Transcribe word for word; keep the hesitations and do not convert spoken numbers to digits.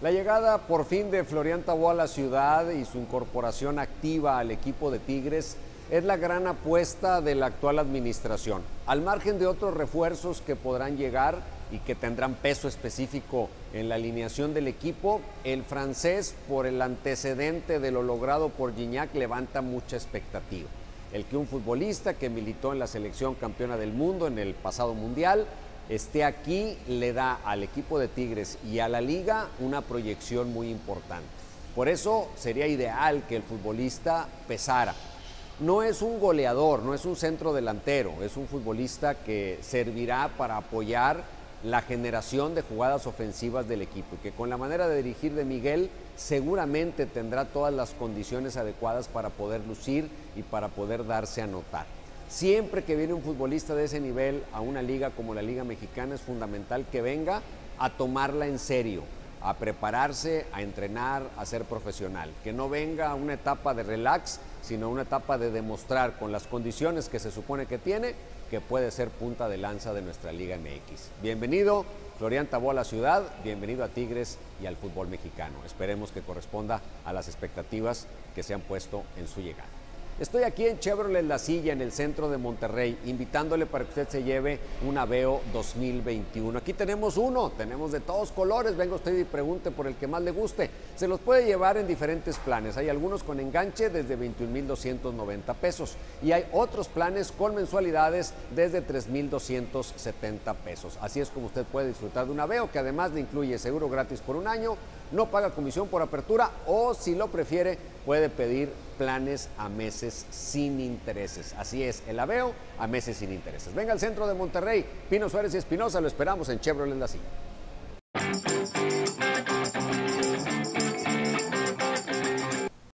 La llegada por fin de Florian Thabot a la ciudad y su incorporación activa al equipo de Tigres es la gran apuesta de la actual administración. Al margen de otros refuerzos que podrán llegar y que tendrán peso específico en la alineación del equipo, el francés, por el antecedente de lo logrado por Gignac, levanta mucha expectativa. El que un futbolista que militó en la selección campeona del mundo en el pasado mundial esté aquí le da al equipo de Tigres y a la liga una proyección muy importante. Por eso sería ideal que el futbolista pesara. No es un goleador, no es un centro delantero, es un futbolista que servirá para apoyar la generación de jugadas ofensivas del equipo y que con la manera de dirigir de Miguel seguramente tendrá todas las condiciones adecuadas para poder lucir y para poder darse a notar. Siempre que viene un futbolista de ese nivel a una liga como la Liga Mexicana es fundamental que venga a tomarla en serio, a prepararse, a entrenar, a ser profesional. Que no venga a una etapa de relax, sino una etapa de demostrar con las condiciones que se supone que tiene que puede ser punta de lanza de nuestra Liga M X. Bienvenido Florian Thabot a la ciudad, bienvenido a Tigres y al fútbol mexicano. Esperemos que corresponda a las expectativas que se han puesto en su llegada. Estoy aquí en Chevrolet La Silla, en el centro de Monterrey, invitándole para que usted se lleve un Aveo dos mil veintiuno. Aquí tenemos uno, tenemos de todos colores, venga usted y pregunte por el que más le guste. Se los puede llevar en diferentes planes, hay algunos con enganche desde veintiún mil doscientos noventa pesos y hay otros planes con mensualidades desde tres mil doscientos setenta pesos. Así es como usted puede disfrutar de un Aveo que además le incluye seguro gratis por un año, no paga comisión por apertura o si lo prefiere puede pedir planes a meses sin intereses. Así es, el Aveo a meses sin intereses. Venga al centro de Monterrey, Pino Suárez y Espinosa, lo esperamos en Chevrolet La Silla.